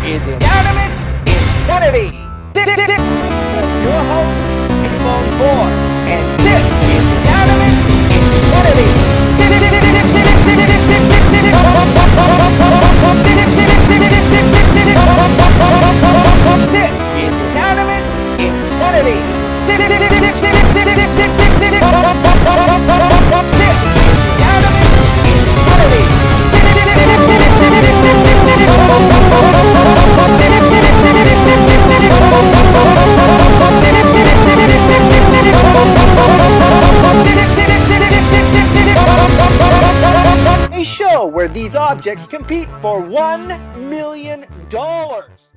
is Inanimate Insanity. Your host, Mephone4, and this is Inanimate Insanity. This is Inanimate Insanity. This is a show where these objects compete for $1 million.